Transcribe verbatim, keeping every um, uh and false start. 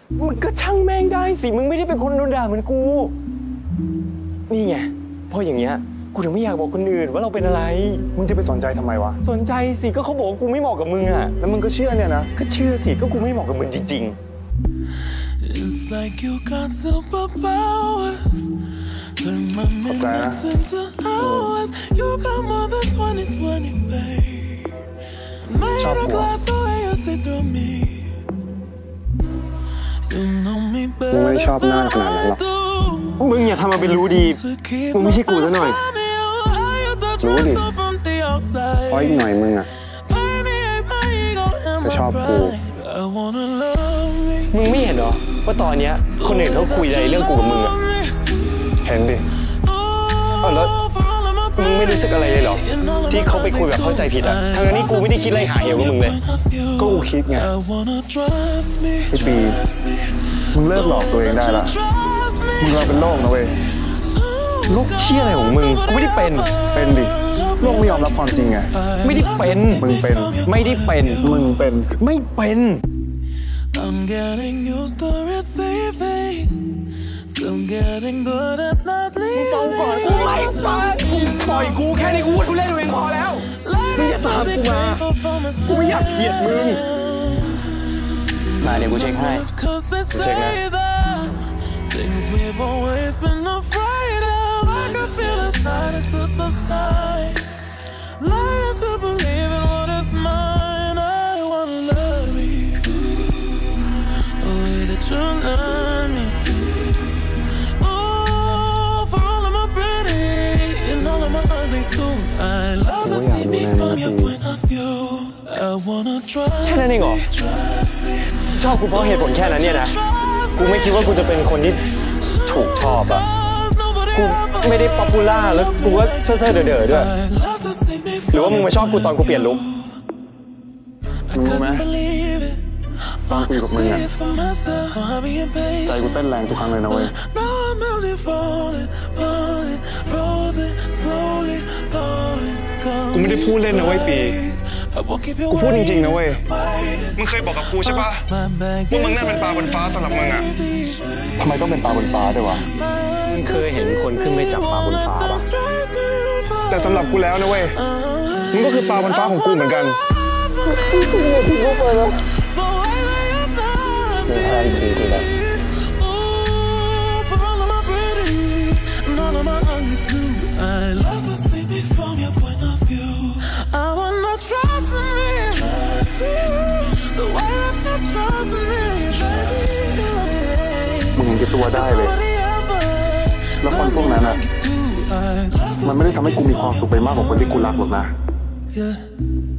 มันก็ช่างแม่งได้สิมึงไม่ได้เป็นคนโดนด่าเหมือนกูนี่ไงเพราะอย่างเงี้ยกูถึงไม่อยากบอกคนอื่นว่าเราเป็นอะไรมึงจะไปสนใจทำไมวะสนใจสิก็เขาบอกกูไม่เหมาะกับมึงอ่ะแล้วมึงก็เชื่อเนี่ยนะก็เชื่อสิก็กูไม่เหมาะกับมึงจริงๆขอบใจนะชอบกูมึงไม่ได้ชอบหน้าขนาดนั้นหรอกมึงอย่าทำมาเป็นรู้ดีมึงไม่ใช่กูซะหน่อยรู้ดิเพราะอีกหน่อยมึงอะจะชอบกูมึงไม่เห็นเหรอว่าตอนเนี้ยคนอื่นเขาคุยอะไรเรื่องกูกับมึงอะเห็นดิเออแล้วมึงไม่รู้สึกอะไรเลยเหรอที่เขาไปคุยแบบเข้าใจผิดอะทั้งนี้กูไม่ได้คิดอะไรหาเหวกับมึงเลยก็กูคิดไงไอ้ปีมึงเลิกหลอกตัวเองได้ละมึงเราเป็นโรคนะเว้ยโรคเชี่ยอะไรของมึงกูไม่ได้เป็นเป็นดิโรคไม่ยอมรับความจริงไงไม่ได้เป็นมึงเป็นไม่ได้เป็นมึงเป็นไม่เป็น I'm getting used to receiving still getting good at not leaving มึงฟังก่อนกูไม่ฟังมึงปล่อยกูแค่นี้กูทุเรศตัวเองพอแล้วมึงอย่าตามกูมากูไม่อยากเกลียดมึงมาเดี๋ยวกูเช็คให้กูเช็คนะ Things we've always been afraid of I can feel it's starting to subside Lying to believe in what is mine I wanna love you The way that you love me Oh, for all of my pretty and all of my ugly too I love to see me from your point of view I wanna trust แค่นั้นเองเหรอชอบกูเพราะเหตุผลแค่นั้นเนี่ยนะกูไม่คิดว่ากูจะเป็นคนที่ถูกชอบอะกูไม่ได้ป๊อปปูล่าแล้วกูก็เซ่อๆเด๋อๆด้วยหรือว่ามึงมาชอบกูตอนกูเปลี่ยนลุคมึงรู้ไหมตอนคุยกับมึงอะใจกูเต้นแรงทุกครั้งเลยนะเว้ยกูไม่ได้พูดเล่นนะเว้ยปีกูพูดจริงๆนะเว้ยมึงเคยบอกกับกูใช่ปะว่ามึงนั่นเป็นปลาบนฟ้าสำหรับมึงอะทำไมต้องเป็นปลาบนฟ้าด้วยวะมึงเคยเห็นคนขึ้นไปจับปลาบนฟ้าปะแต่สำหรับกูแล้วนะเว้ยมึงก็คือปลาบนฟ้าของกูเหมือนกันกูกูเปิดแล้วมีอะไรดีกูแล้วมึงยังเก็บตัวได้เลยแล้วคนพวกนั้นอ่ะมันไม่ได้ทำให้กูมีความสุขไปมากกว่าคนที่กูรักหรอกนะ